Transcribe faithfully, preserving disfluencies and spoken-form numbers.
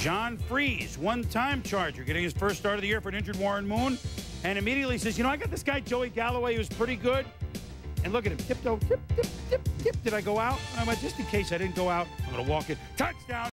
John Freeze, one-time Charger, getting his first start of the year for an injured Warren Moon, and immediately says, you know, I got this guy, Joey Galloway, who's pretty good. And look at him, tiptoe, tip, tip, tip, tip. Did I go out? I'm like, just in case I didn't go out, I'm going to walk in. Touchdown.